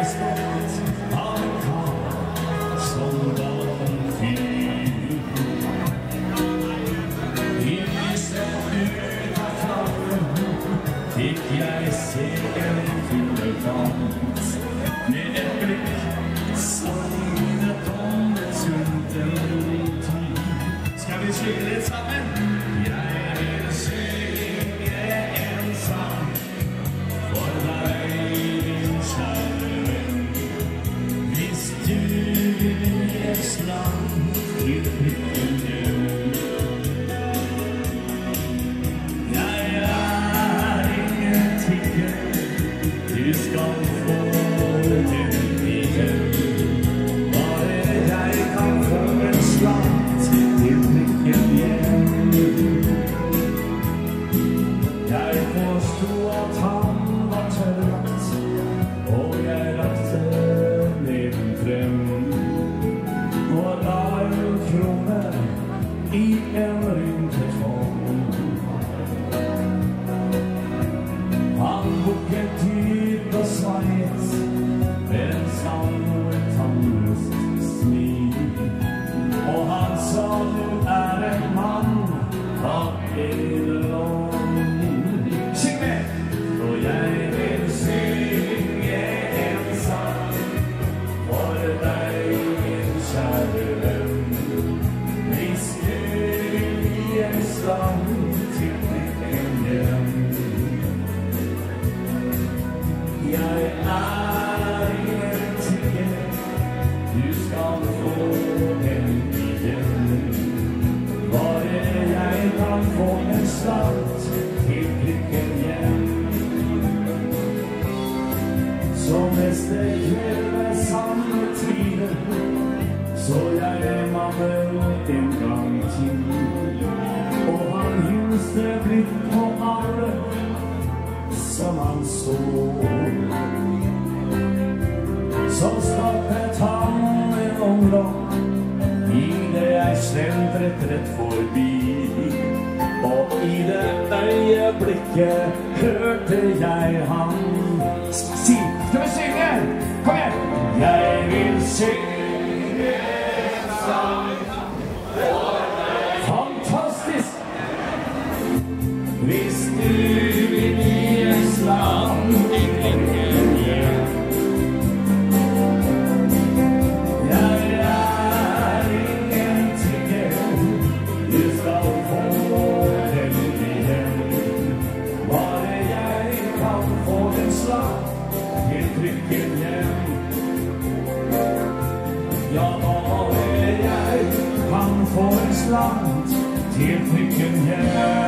jeg stolt av en kar som var en fyr. I lyset ut av flammen fikk jeg se en fugletant med et blikk som minnet om et sunt tid. Skal vi synge litt sammen? Jeg vil synge en sang for deg, min kjære venn. Hvis du gir slant til prikken hjem. Jeg er ingen tigger, du skal få den igjen. Bare jeg kan få en slant til prikken hjem. Jeg forstod at han var tørret, og jeg rakte neven frem og la en krone i en rynket hånd. Han bukket dypt og sveiet mens han et tannløst smil, og han sa du er en mann av edel ånd. Syng med! Og jeg vil synge en sang for deg, min kjære venn. Hvis du gir slant til prikken hjem. Jeg er ingen tigger, du skal få den igjen. Bare jeg kan få en slant til prikken hjem. Så neste kveld ved samme tide så jeg mannen en gang til, og han hilste blikk på alle som han så. Så stoppet han en ungdom i det jeg slentret rett forbi, og i det øyeblikket hørte jeg han si. Skal vi synge? Kom igjen! Jeg vil synge en sang for deg. Fantastisk! Hvis du vil gi en slant i prikken hjem. Jeg er ingen tigger, du skal få den igjen. Bare jeg kan få en slant til prikken hjem. Ja, bare jeg kan få en slant til prikken hjem.